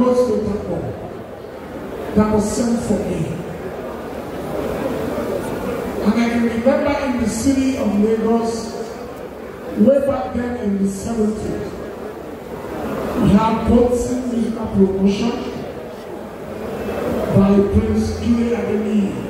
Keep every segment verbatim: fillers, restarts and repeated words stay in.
goes to Tapo that was sent for me. And I can remember in the city of Lagos, way back then in the seventies, we had Bolton Musical Promotion by Prince Kile Adeniyi.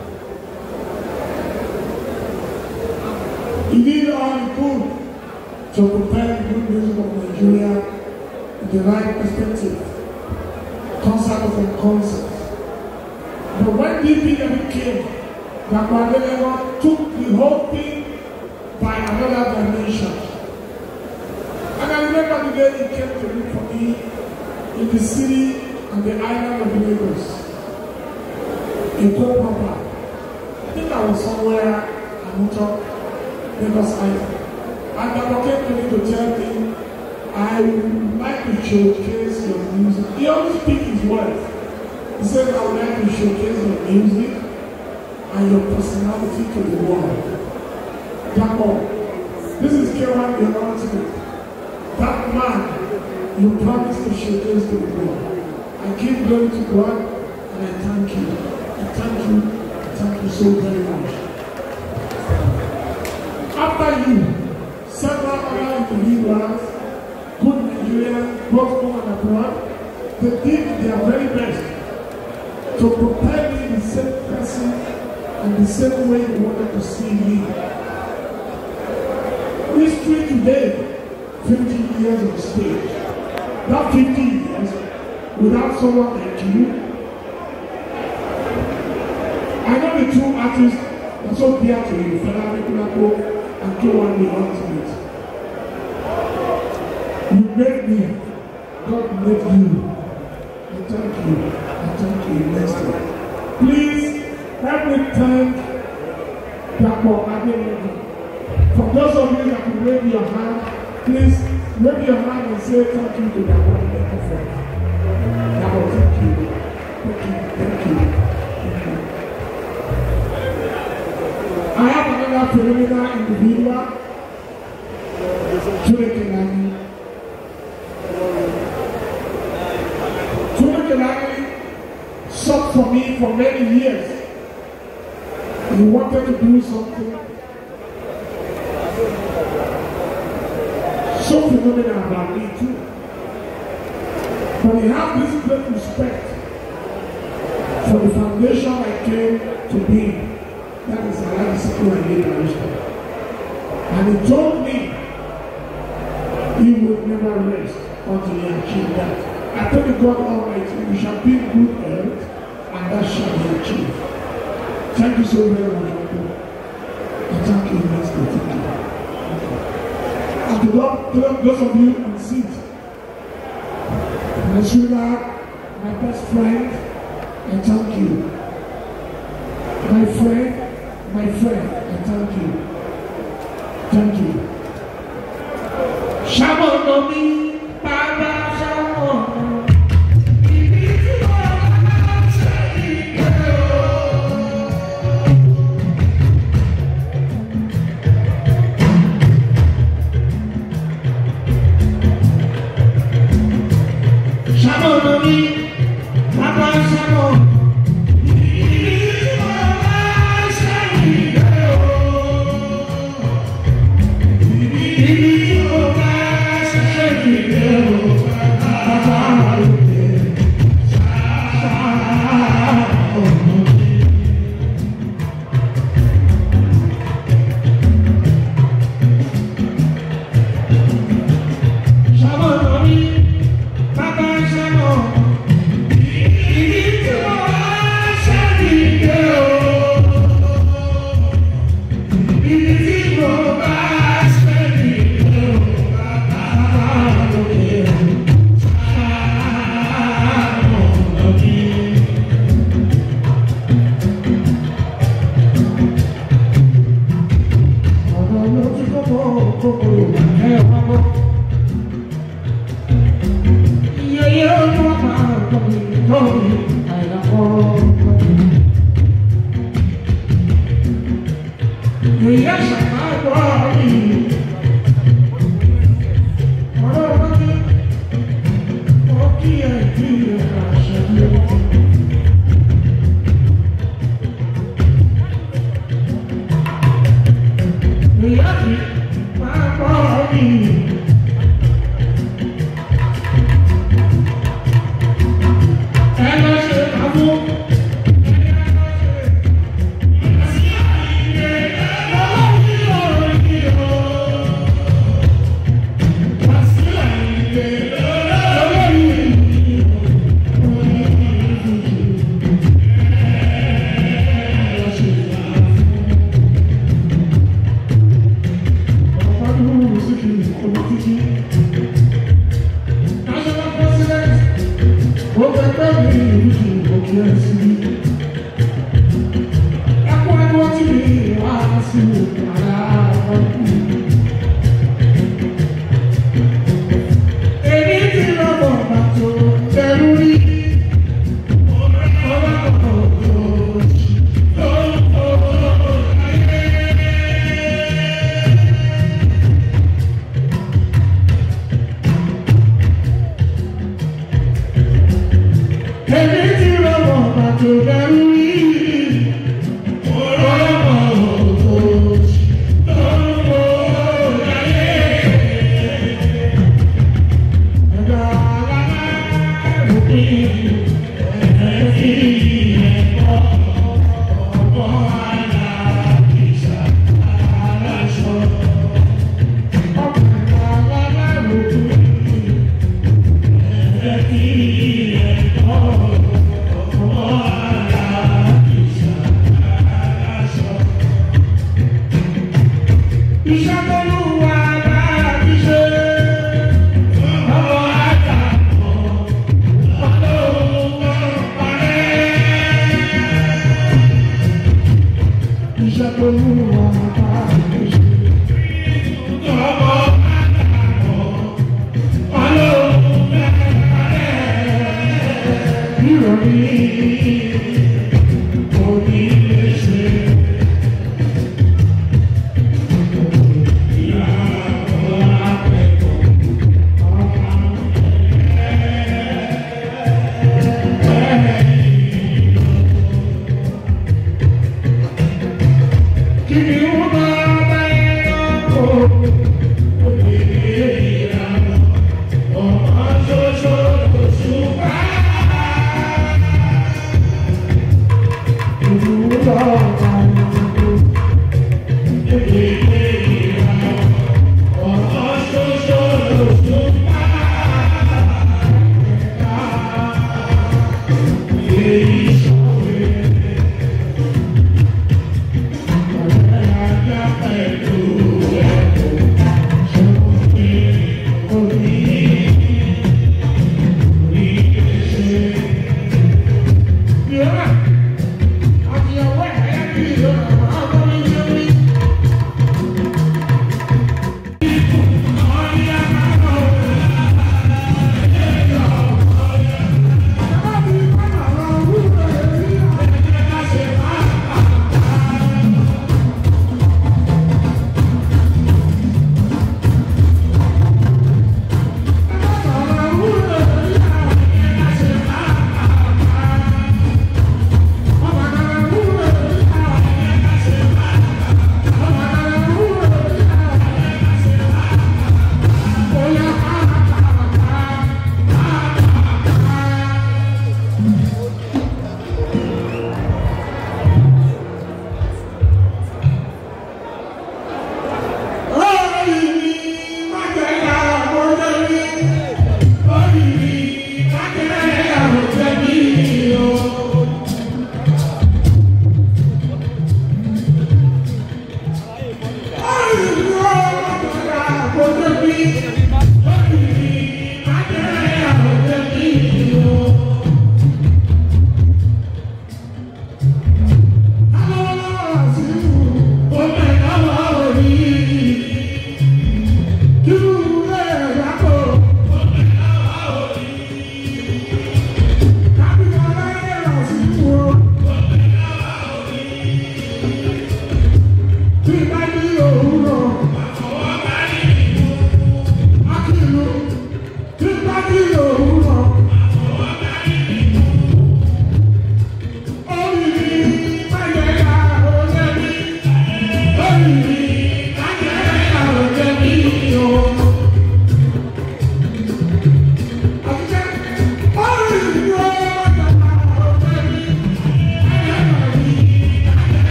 He did all he could to prepare the good music of Nigeria in the right perspective, concerts and concerts. But when D P W came, Dapo took the whole thing by another dimension. And I remember the day he came to look for me in the city and the island of Lagos. In Kopapa. I think I was somewhere in Lagos Island. And Dapo came to me to tell me, I would like to showcase your music. He always speaks his words. He said, I would like to showcase your music and your personality to the world. Dapo, this is K one the ultimate. That man you promised to showcase to the world. I give glory to God and I thank you. I thank you. I thank you so very much. After you, several other individuals, good Nigerians, both home and abroad, they did their very best to prepare me the same person and the same way they wanted to see me. History today, fifty years on stage. That fifty years, without someone like you, I know the two artists are so dear to you, Fela Anikulapo and K one the ultimate. You made me, God made you. I thank you, I thank you immensely. Please help me thank Dapo Adeniyi. For those of you that can wave your hand, please wave your hand and say thank you to Dapo Adeniyi. Dapo, thank you. Thank you, thank you, thank you. I have another phenomenal individual, Tunde Kelani. Tunde Kelani sought for me for many years. He wanted to do something so phenomenal about me too. But he had this great respect for the foundation I came to be. That is a lot of secure and liberation. And he told me he would never rest until he achieved that. I told the God Almighty, we shall be in good health, and that shall be achieved. Thank you so very much, Uncle. And thank you, Master. Thank you. And to God, those of you on the seat, my sweetheart, my best friend, I thank you. My friend, my friend, I thank you. Thank you. Shabonomi, Baba Shabonomi. Shabonomi, Baba Shabonomi. Yes, Give me one.